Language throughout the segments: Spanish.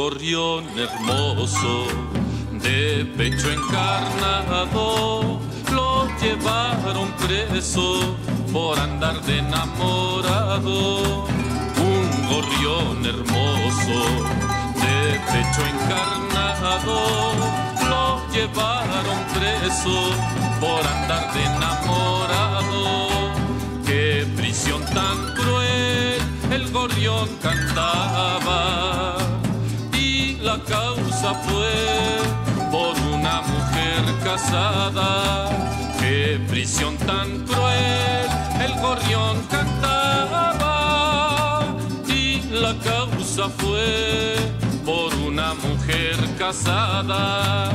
gorrión hermoso, de pecho encarnado, lo llevaron preso por andar de enamorado. Un gorrión hermoso, de pecho encarnado, lo llevaron preso por andar de enamorado. Qué prisión tan cruel, el gorrión cantaba, y la causa fue por una mujer casada. Qué prisión tan cruel, el gorrión cantaba, y la causa fue por una mujer casada.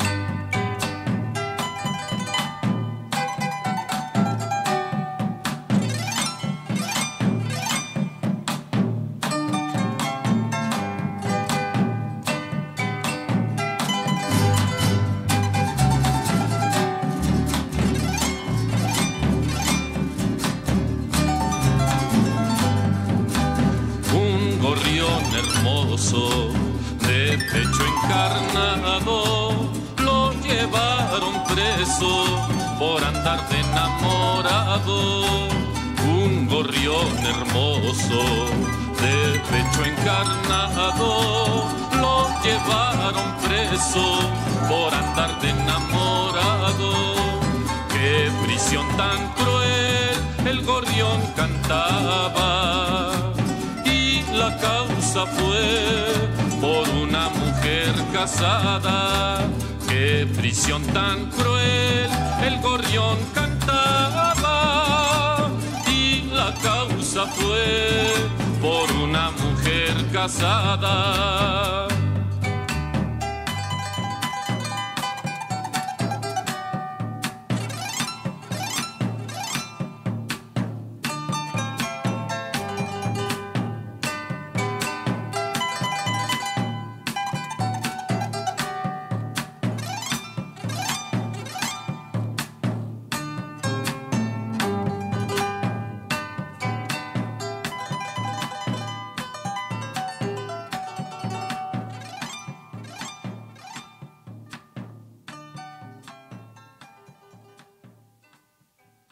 Gorrión hermoso, de pecho encarnado, lo llevaron preso por andar de enamorado. Un gorrión hermoso, de pecho encarnado, lo llevaron preso por andar de enamorado. Qué prisión tan cruel, el gorrión cantaba, la causa fue por una mujer casada. Qué prisión tan cruel, el gorrión cantaba, y la causa fue por una mujer casada.